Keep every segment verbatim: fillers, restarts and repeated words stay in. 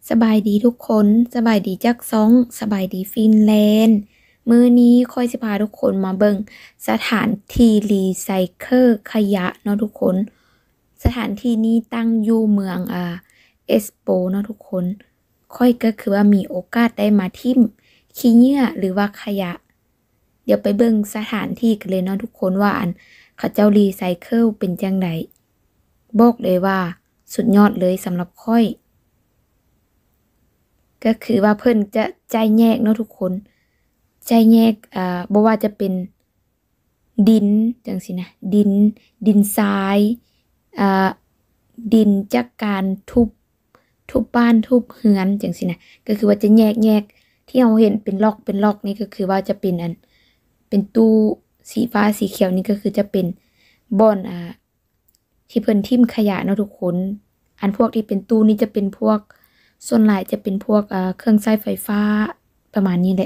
สบายดีทุกคนสบายดีจักซ้องสบายดีฟินแลนด์มื้อนี้ค่อยสิพาทุกคนมาเบิ่งสถานที่รีไซเคิลขยะเนาะทุกคนสถานที่นี้ตั้งอยู่เมืองอ่าเอสโปเนาะทุกคนค่อยก็คือว่ามีโอกาสได้มาทิ่มขี้เหงื่อหรือว่าขยะเดี๋ยวไปเบิ่งสถานที่กันเลยเนาะทุกคนว่าอันเขาเจ้ารีไซเคิลเป็นจังไดบอกเลยว่าสุดยอดเลยสำหรับค่อยก็คือว่าเพิ่นจะใจแยกเนาะทุกคนใจแยกอ่าบ่ว่าจะเป็นดินจังซี่นะดินดินทรายอ่าดินจากการทุบทุบบ้านทุบเรือนจังซี่นะก็คือว่าจะแยกแยกที่เราเห็นเป็นล็อกเป็นล็อกนี่ก็คือว่าจะเป็นอันเป็นตู้สีฟ้าสีเขียวนี่ก็คือจะเป็นบ่อนอ่าที่เพิ่นทิ่มขยะเนาะทุกคนอันพวกที่เป็นตู้นี่จะเป็นพวกส่วนหลายจะเป็นพวกเครื่องใช้ไฟฟ้าประมาณนี้แหละ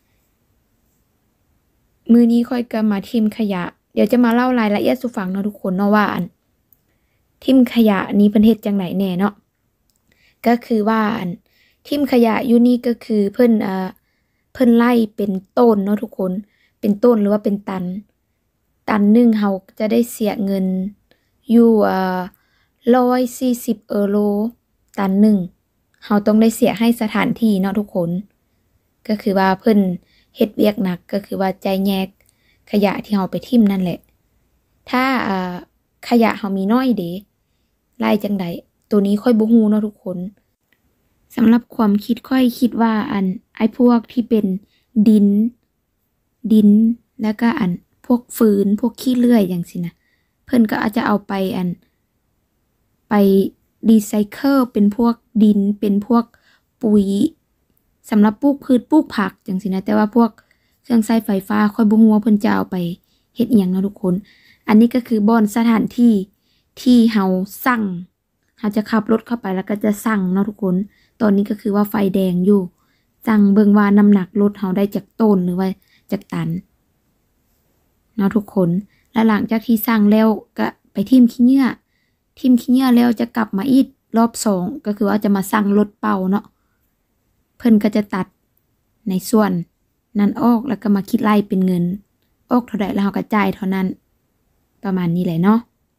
มือนี้ค่อยก็มาทิมขยะเดี๋ยวจะมาเล่ารายละเอียดสู่ฟังเนาะทุกคนเนาะว่าอันทิมขยะนี้เพิ่นเฮ็ดจังไหนแน่เนาะก็คือว่าอันทิมขยะอยู่นี่ก็คือเพิ่นเอ่อเพิ่นไล่เป็นต้นเนาะทุกคนเป็นต้นหรือว่าเป็นตันตันหนึ่งเฮาจะได้เสียเงินอยู่เอ่อหนึ่งร้อยสี่สิบยูโรตันหนึ่งเราต้องได้เสียให้สถานที่เนาะทุกคนก็คือว่าเพิ่นเฮ็ดเวียกหนักก็คือว่าใจแยกขยะที่เราไปทิ่มนั่นแหละถ้าอ่าขยะเรามีน้อยเด้ไล่จังไดตัวนี้ค่อยบ่ฮู้เนาะทุกคนสำหรับความคิดค่อยคิดว่าอันไอ้พวกที่เป็นดินดินแล้วก็อันพวกฟืนพวกขี้เลื่อยอย่างสินะเพิ่นก็อาจจะเอาไปอันไปรีไซเคิลเป็นพวกดินเป็นพวกปุ๋ยสำหรับปลูกพืชปลูกผักจังซี่นะแต่ว่าพวกเครื่องใช้ไฟฟ้าค่อยบ่ฮู้ว่าเพิ่นจะเอาไปเฮ็ดอิหยังเนาะทุกคนอันนี้ก็คือบ่อนสถานที่ที่เฮาสั่งเฮาจะขับรถเข้าไปแล้วก็จะสั่งเนาะทุกคนตอนนี้ก็คือว่าไฟแดงอยู่สั่งเบิ่งว่าน้ำหนักรถเฮาได้จากต้นหรือว่าจากตันเนาะทุกคนและหลังจากที่สั่งแล้วก็ไปทิ่มขี้เหงื่อทิ่มขี้เหงื่อแล้วจะกลับมาอีกรอบสองก็คือว่าจะมาสั่งรถเป่าเนาะเพิ่นก็จะตัดในส่วนนั้นออกแล้วก็มาคิดไล่เป็นเงินออกเท่าใดแล้วเฮาก็จ่ายเท่านั้นประมาณนี้แหละเนาะ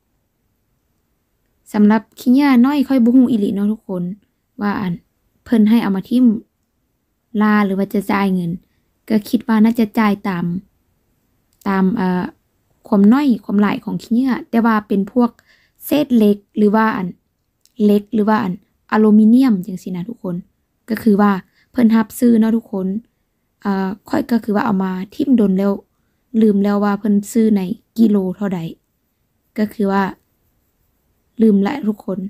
สำหรับขี้เหงื่อน้อยค่อยบ่ฮู้อีหลีเนาะทุกคนว่าอันเพิ่นให้เอามาทิ่มลาหรือว่าจะจ่ายเงินก็คิดว่าน่าจะจ่ายตามตามเอ่อความน้อยความหลายของขี้เหงื่อแต่ว่าเป็นพวกเศษเหล็กหรือว่าอันเหล็กหรือว่าอันอลูมิเนียมจังซี่นะทุกคนก็คือว่าเพิ่นรับซื้อเนาะทุกคนอ่าค่อยก็คือว่าเอามาทิ่มดนแล้วลืมแล้วว่าเพิ่นซื้อในกิโลเท่าใดก็คือว่าลืมละทุกคน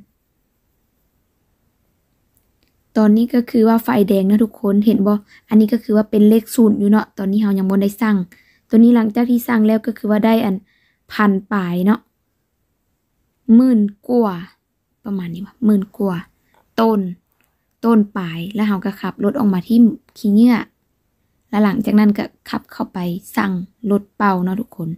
ตอนนี้ก็คือว่าไฟแดงนะทุกคนเห็นบ่อันนี้ก็คือว่าเป็นเลขศูนย์อยู่เนาะตอนนี้เฮายังบ่ได้สั่งตัวนี้หลังจากที่สั่งแล้วก็คือว่าได้อันพันปลายเนาะหมื่นกว่าประมาณนี้ว่าหมื่นกว่าต้นต้นปลายแล้วเฮาก็ขับรถออกมาที่ขี้เหงื่อแล้วหลังจากนั้นก็ขับเข้าไปสั่งรถเป่าเนาะทุกคน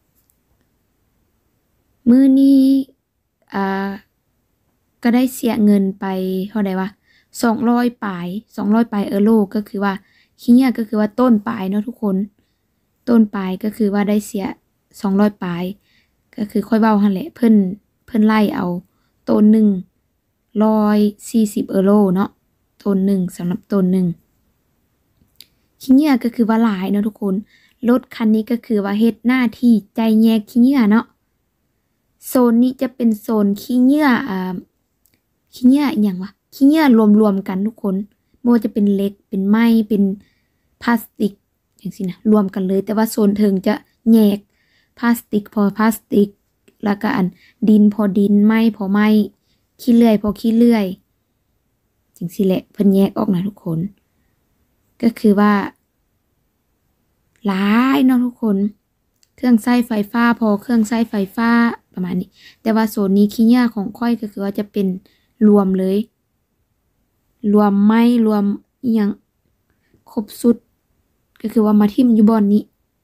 มื้อนี้อ่าก็ได้เสียเงินไปเท่าใดวะสองร้อยปลายสองร้อยปลายยูโรก็คือว่าขี้เหงื่อก็คือว่าต้นปลายเนาะทุกคนต้นปลายก็คือว่าได้เสียสองร้อยปลายก็คือค่อยเว้าหั่นแหละเพิ่นเพิ่นไล่เอาต้นหนึ่งหนึ่งร้อยสี่สิบยูโรเนาะต้นหนึ่งสำหรับต้นหนึ่งขี้เหงื่อก็คือว่าหลายเนาะทุกคนรถคันนี้ก็คือว่าเฮ็ดหน้าที่ใจแยกขี้เหงื่อเนาะโซนนี้จะเป็นโซนขี้เหงื่ออ่าขี้เหงื่ออีหยังวะขี้เหงื่อรวมๆกันทุกคนบ่ว่าจะเป็นเหล็กเป็นไม้เป็นพลาสติกจังซี่นะรวมกันเลยแต่ว่าโซนเทิงจะแยกพลาสติกพอพลาสติกแล้วก็อันดินพอดินไม้พอไม้ขี้เลื่อยพอขี้เลื่อยจังซี่แหละเพิ่นแยกออกนะทุกคนก็คือว่าหลายเนาะทุกคนเครื่องใช้ไฟฟ้าพอเครื่องใช้ไฟฟ้าประมาณนี้แต่ว่าโซนนี้ขี้เหงื่อของค่อยก็คือว่าจะเป็นรวมเลยรวมไม้รวมอีหยังครบสุดก็คือว่ามาทิ่มอยู่บ่อนนี้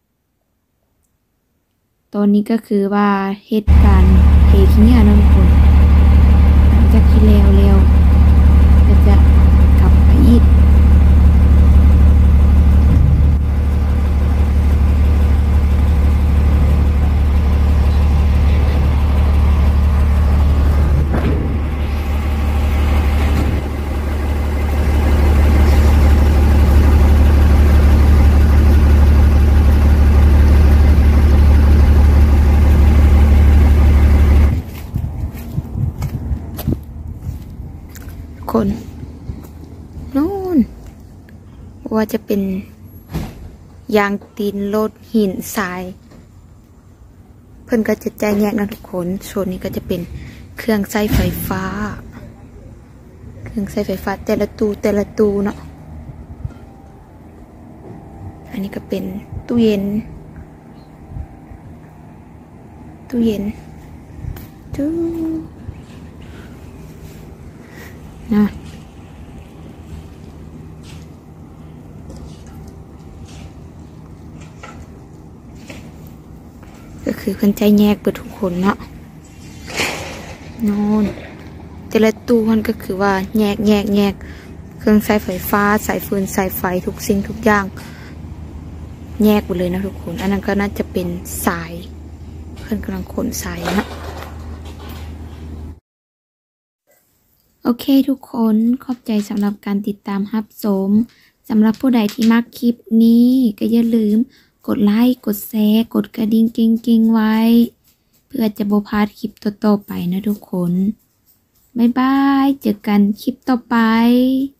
ตอนนี้ก็คือว่าเหตุการณ์เทขี้เหงื่อเนาะทุกคนหลังจากที่แล้วแล้วก็จะคนนู่นว่าจะเป็นยางตีนรถหินทรายเพิ่นก็จะใจแยกนะทุกคนโซนนี้ก็จะเป็นเครื่องใช้ไฟฟ้าเครื่องใช้ไฟฟ้าแต่ละตู้แต่ละตู้เนาะอันนี้ก็เป็นตู้เย็นตู้เย็นตู้นะก็คือคนใจแยกเปิดทุกคนเนาะนอนแต่ละตู้มันก็คือว่าแยกแยกแยกเครื่องใช้ไฟฟ้าสายฟืนสายไฟทุกสิ่งทุกอย่างแยกหมดเลยนะทุกคนอันนั้นก็น่าจะเป็นสายเพื่อนกำลังขนสายนะโอเคทุกคนขอบใจสำหรับการติดตามรับชมสำหรับผู้ใดที่มักคลิปนี้ก็อย่าลืมกดไลค์กดแชร์กดกระดิ่งกิ้งๆไว้เพื่อจะบ่พลาดคลิปต่อๆไปนะทุกคนบ๊ายบายเจอกันคลิปต่อไป